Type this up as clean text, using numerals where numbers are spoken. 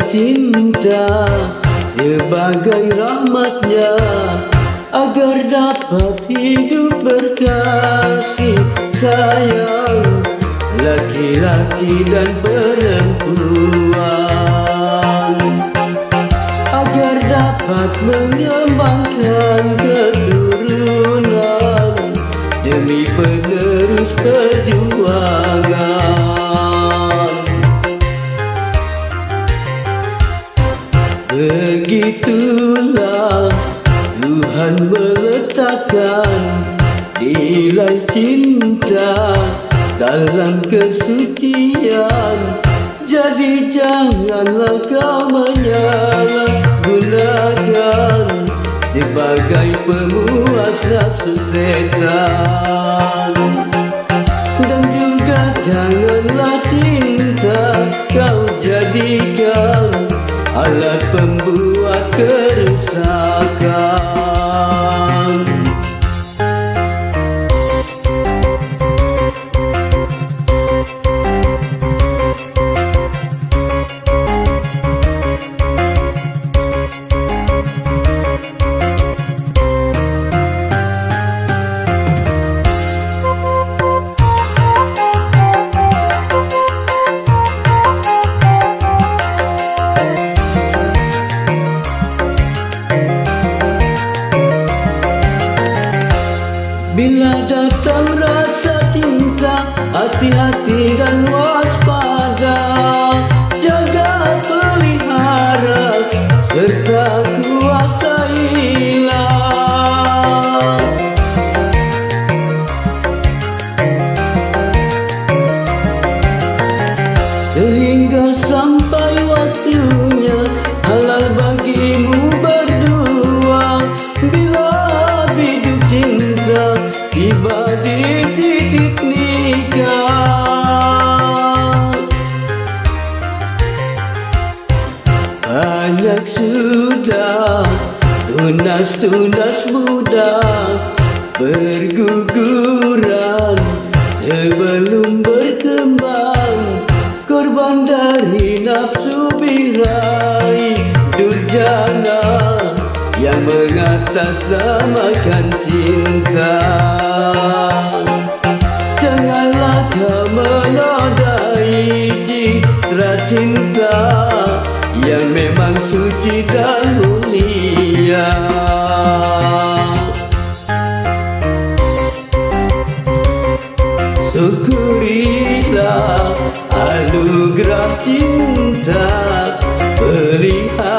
cinta sebagai rahmatnya, agar dapat hidup berkasih sayang laki-laki dan perempuan, agar dapat mengembangkan keturunan demi penerus perjuangan. Begitulah Tuhan meletakkan nilai cinta dalam kesucian. Jadi janganlah kau menyalahgunakan sebagai pemuas nafsu setan. Dan juga janganlah cinta kau jadikan alat pembuat kerusakan. Bila datang rasa cinta, hati-hati dan waspada, jaga pelihara serta kuasailah. Sehingga sampai waktunya halal bagimu berdua, bila biduk cinta tiba di titik nikah. Banyak sudah tunas-tunas muda berguguran sebelum berkembang, korban dari nafsu birahi durjana yang mengatasnamakan cinta. Janganlah kau menodai citra cinta yang memang suci dan mulia. Syukurilah anugerah cinta, pelihara